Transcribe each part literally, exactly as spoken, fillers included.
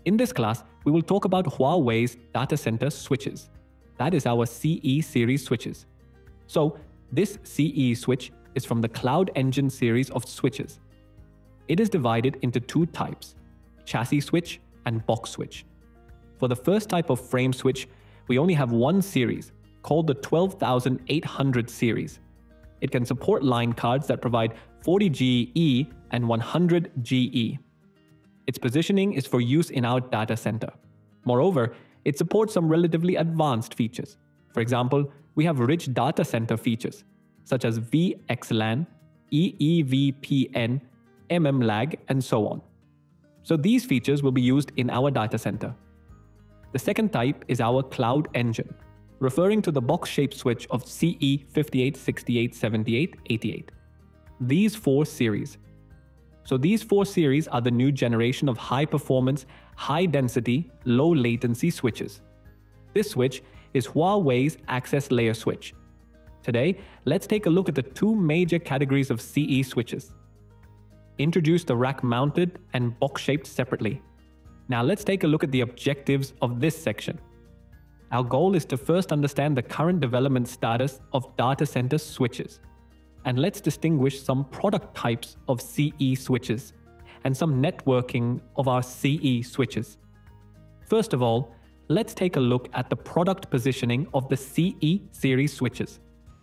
In this class, we will talk about Huawei's data center switches. That is our C E series switches. So, this C E switch is from the Cloud Engine series of switches. It is divided into two types, chassis switch and box switch. For the first type of frame switch, we only have one series, called the twelve thousand eight hundred series. It can support line cards that provide forty G E and one hundred G E. Its positioning is for use in our data center. Moreover, it supports some relatively advanced features. For example, we have rich data center features, such as V X LAN, E V P N, M M lag, and so on. So these features will be used in our data center. The second type is our Cloud Engine, referring to the box-shaped switch of C E fifty-eight, sixty-eight, seventy-eight, eighty-eight. These four series. So these four series are the new generation of high-performance, high-density, low-latency switches. This switch is Huawei's access layer switch. Today, let's take a look at the two major categories of C E switches. Introduce the rack-mounted and box-shaped separately. Now let's take a look at the objectives of this section. Our goal is to first understand the current development status of data center switches. And let's distinguish some product types of C E switches and some networking of our C E switches. First of all, let's take a look at the product positioning of the C E series switches.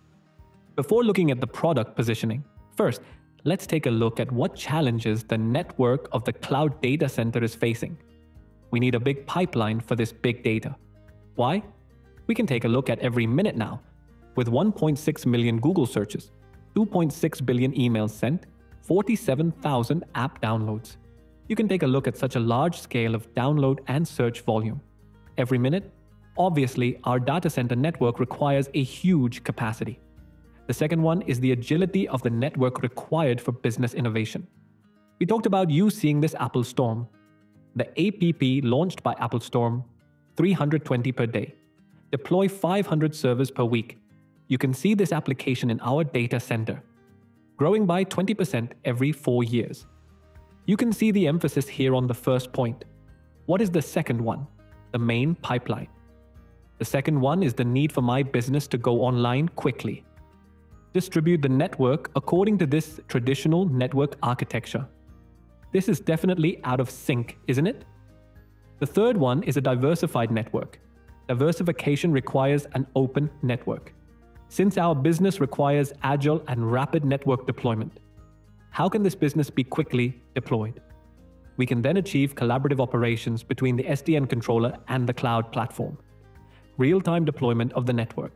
Before looking at the product positioning, first, let's take a look at what challenges the network of the cloud data center is facing. We need a big pipeline for this big data. Why? We can take a look at every minute now. With one point six million Google searches, two point six billion emails sent, forty-seven thousand app downloads. You can take a look at such a large scale of download and search volume. Every minute, obviously, our data center network requires a huge capacity. The second one is the agility of the network required for business innovation. We talked about you seeing this Apple Storm. The A P P launched by Apple Storm, three hundred twenty per day. Deploy five hundred servers per week. You can see this application in our data center, growing by twenty percent every four years. You can see the emphasis here on the first point. What is the second one? The main pipeline. The second one is the need for my business to go online quickly. Distribute the network according to this traditional network architecture. This is definitely out of sync, isn't it? The third one is a diversified network. Diversification requires an open network. Since our business requires agile and rapid network deployment, how can this business be quickly deployed? We can then achieve collaborative operations between the S D N controller and the cloud platform. Real-time deployment of the network.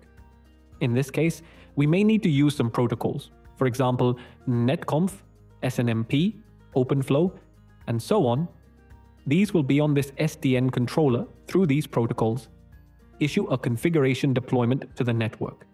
In this case, we may need to use some protocols. For example, netconf, S N M P, OpenFlow, and so on. These will be on this S D N controller through these protocols. Issue a configuration deployment to the network.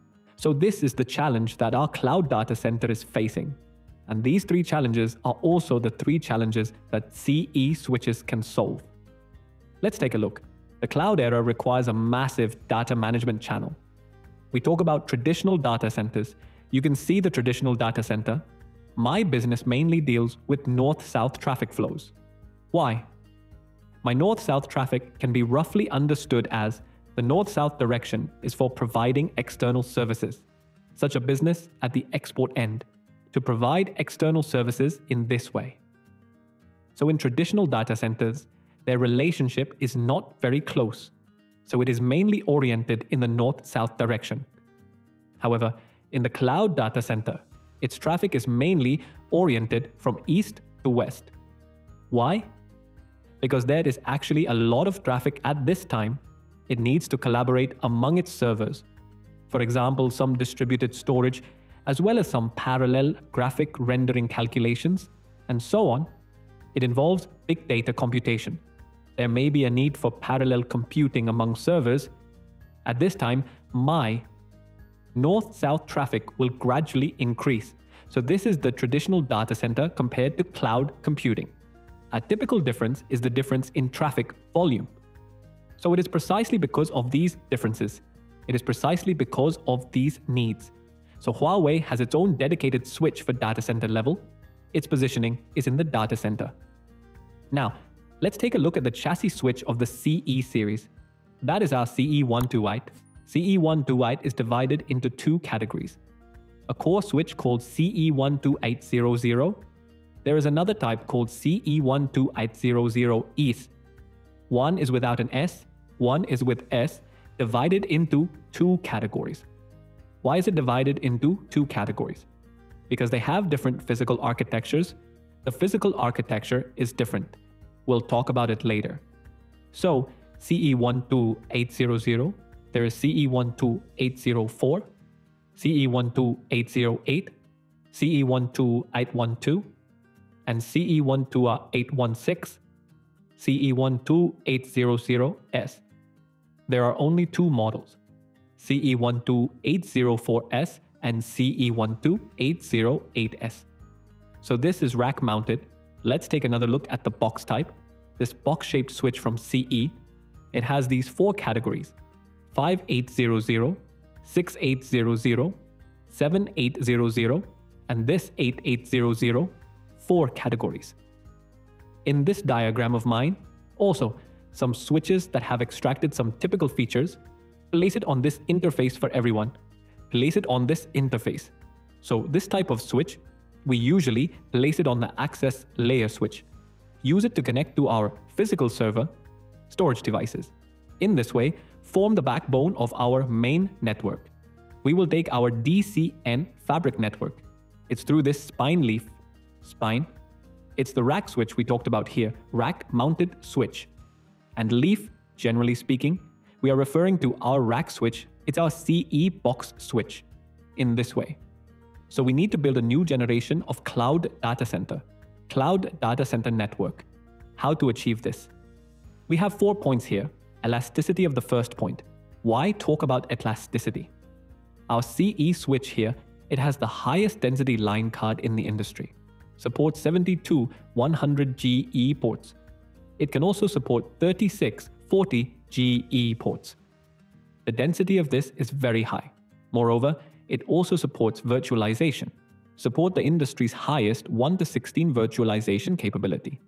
So this is the challenge that our cloud data center is facing. And these three challenges are also the three challenges that C E switches can solve. Let's take a look. The cloud era requires a massive data management channel. We talk about traditional data centers. You can see the traditional data center. My business mainly deals with north-south traffic flows. Why? My north-south traffic can be roughly understood as the north-south direction is for providing external services, such a business at the export end, to provide external services in this way. So in traditional data centers, their relationship is not very close, so it is mainly oriented in the north-south direction. However, in the cloud data center, its traffic is mainly oriented from east to west. Why? Because there is actually a lot of traffic at this time. It needs to collaborate among its servers. For example, some distributed storage, as well as some parallel graphic rendering calculations, and so on. It involves big data computation. There may be a need for parallel computing among servers. At this time, my north-south traffic will gradually increase. So this is the traditional data center compared to cloud computing. A typical difference is the difference in traffic volume. So it is precisely because of these differences. It is precisely because of these needs. So Huawei has its own dedicated switch for data center level. Its positioning is in the data center. Now, Let's take a look at the chassis switch of the C E series. That is our C E twelve-eight. C E twelve-eight is divided into two categories. A core switch called C E twelve-eight hundred. There is another type called C E twelve-eight hundred E S. One is without an S, one is with S, divided into two categories. Why is it divided into two categories? Because they have different physical architectures. The physical architecture is different. We'll talk about it later. So, C E twelve-eight hundred, there is C E twelve-eight oh four, C E twelve-eight oh eight, C E twelve-eight twelve, and C E twelve-eight sixteen, C E twelve-eight hundred S. There are only two models, C E twelve-eight oh four S and C E twelve-eight oh eight S. So this is rack mounted. Let's take another look at the box type. This box-shaped switch from C E. It has these four categories: five eight hundred, six eight hundred, seven eight hundred, and this eight eight hundred, four categories. In this diagram of mine, also some switches that have extracted some typical features, place it on this interface for everyone. Place it on this interface. So this type of switch, we usually place it on the access layer switch. Use it to connect to our physical server, storage devices. In this way, form the backbone of our main network. We will take our D C N fabric network. It's through this spine leaf. Spine. It's the rack switch we talked about here, rack mounted switch. And leaf, generally speaking, we are referring to our rack switch. It's our C E box switch in this way. So we need to build a new generation of cloud data center, cloud data center network. How to achieve this? We have four points here. Elasticity of the first point. Why talk about elasticity? Our C E switch here, it has the highest density line card in the industry. Supports seventy-two one hundred G E ports. It can also support thirty-six forty G E ports. The density of this is very high. Moreover, it also supports virtualization. Support the industry's highest one to sixteen virtualization capability.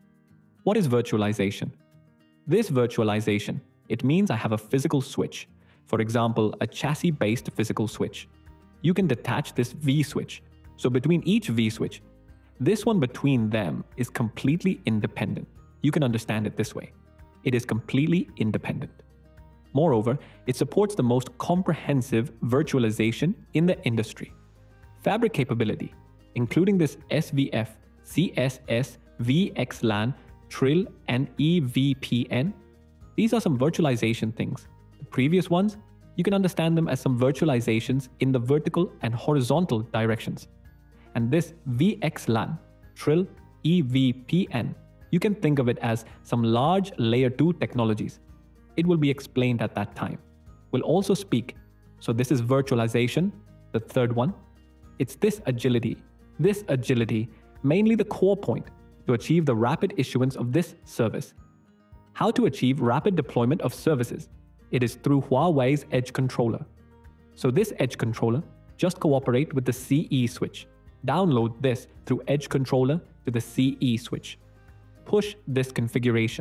What is virtualization? This virtualization, it means I have a physical switch. For example, a chassis-based physical switch. You can detach this V switch. So between each V switch, this one between them is completely independent. You can understand it this way. It is completely independent. Moreover, it supports the most comprehensive virtualization in the industry. Fabric capability, including this S V F, C S S, V X LAN, Trill, and E V P N. These are some virtualization things. The previous ones, you can understand them as some virtualizations in the vertical and horizontal directions. And this V X LAN, Trill, E V P N, you can think of it as some large layer two technologies. It will be explained at that time. We'll also speak. So this is virtualization, the third one. It's this agility. This agility, mainly the core point, to achieve the rapid issuance of this service. How to achieve rapid deployment of services? It is through Huawei's Edge Controller. So this Edge Controller, just cooperate with the C E switch. Download this through Edge Controller to the C E switch. Push this configuration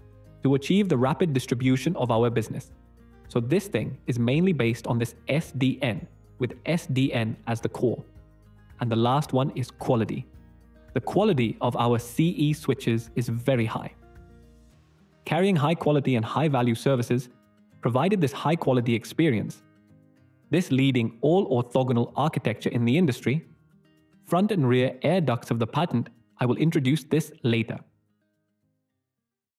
to achieve the rapid distribution of our business. So this thing is mainly based on this S D N, with S D N as the core. And the last one is quality. The quality of our C E switches is very high. Carrying high quality and high value services provided this high quality experience. This leading all orthogonal architecture in the industry, front and rear air ducts of the patent, I will introduce this later.